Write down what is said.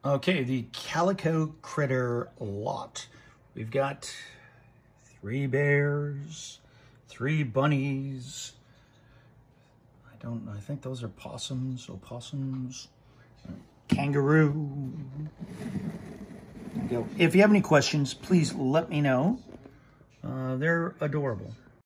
Okay, the Calico critter lot. We've got 3 bears, 3 bunnies. I think those are possums, opossums. Kangaroo. There you go. If you have any questions, please let me know. They're adorable.